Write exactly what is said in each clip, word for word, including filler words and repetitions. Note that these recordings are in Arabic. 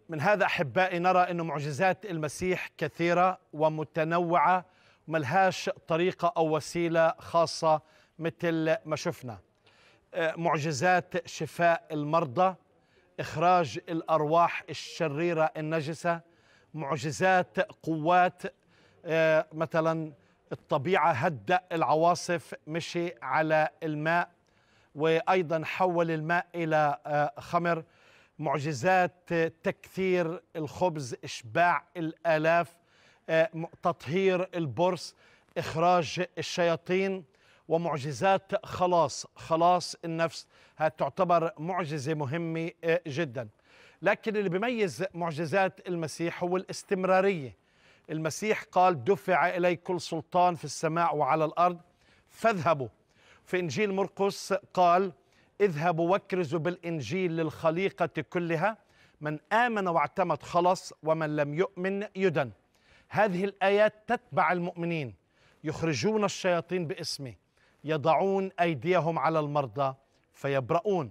من هذا أحبائي نرى أن معجزات المسيح كثيرة ومتنوعة وملهاش طريقة أو وسيلة خاصة مثل ما شفنا. معجزات شفاء المرضى، إخراج الأرواح الشريرة النجسة، معجزات قوات مثلا الطبيعة هدأ العواصف، مشي على الماء وأيضا حول الماء إلى خمر، معجزات تكثير الخبز، إشباع الآلاف، تطهير البرص، إخراج الشياطين، ومعجزات خلاص خلاص النفس. هذه تعتبر معجزة مهمة جدا. لكن اللي بيميز معجزات المسيح هو الاستمرارية. المسيح قال دفع إلي كل سلطان في السماء وعلى الأرض فاذهبوا. في إنجيل مرقس قال اذهبوا واكرزوا بالإنجيل للخليقة كلها، من آمن واعتمد خلص ومن لم يؤمن يدن. هذه الآيات تتبع المؤمنين، يخرجون الشياطين باسمه، يضعون أيديهم على المرضى فيبرؤون.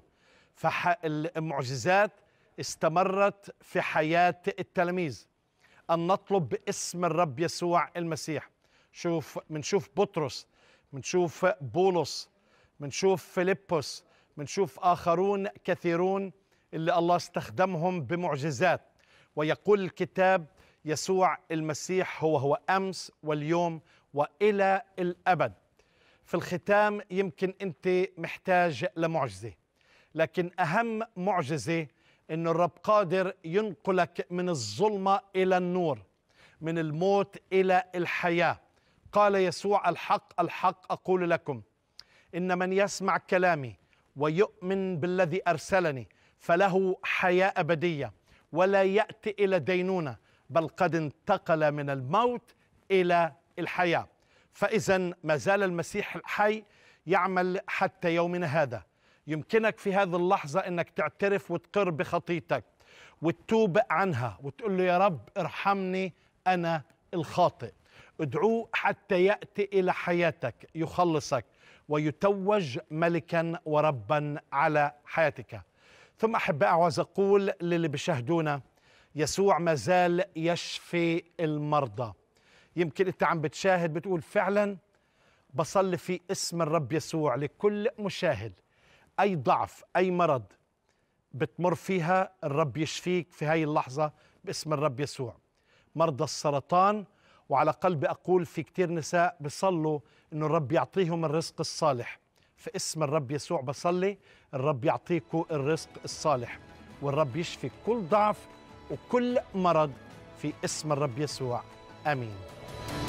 فالمعجزات استمرت في حياة التلاميذ. أن نطلب باسم الرب يسوع المسيح. شوف منشوف بطرس، منشوف بولس، منشوف فيلبس، منشوف آخرون كثيرون اللي الله استخدمهم بمعجزات. ويقول الكتاب يسوع المسيح هو هو أمس واليوم وإلى الأبد. في الختام يمكن أنت محتاج لمعجزة، لكن أهم معجزة إن الرب قادر ينقلك من الظلمة إلى النور، من الموت إلى الحياة. قال يسوع الحق الحق أقول لكم إن من يسمع كلامي ويؤمن بالذي أرسلني فله حياة أبدية ولا يأتي إلى دينونة، بل قد انتقل من الموت إلى الحياة. فإذا ما زال المسيح الحي يعمل حتى يومنا هذا. يمكنك في هذه اللحظة أنك تعترف وتقر بخطيتك وتتوب عنها وتقول له يا رب ارحمني أنا الخاطئ. ادعوه حتى يأتي إلى حياتك، يخلصك ويتوج ملكا وربا على حياتك. ثم أحبائي عاوز أقول للي بيشاهدونا يسوع ما زال يشفي المرضى. يمكن أنت عم بتشاهد بتقول فعلا بصلي في اسم الرب يسوع لكل مشاهد، أي ضعف أي مرض بتمر فيها الرب يشفيك في هاي اللحظة باسم الرب يسوع. مرضى السرطان، وعلى قلبي أقول في كتير نساء بصلوا إنه الرب يعطيهم الرزق الصالح. في اسم الرب يسوع بصلي الرب يعطيكم الرزق الصالح، والرب يشفي كل ضعف وكل مرض في اسم الرب يسوع. آمين.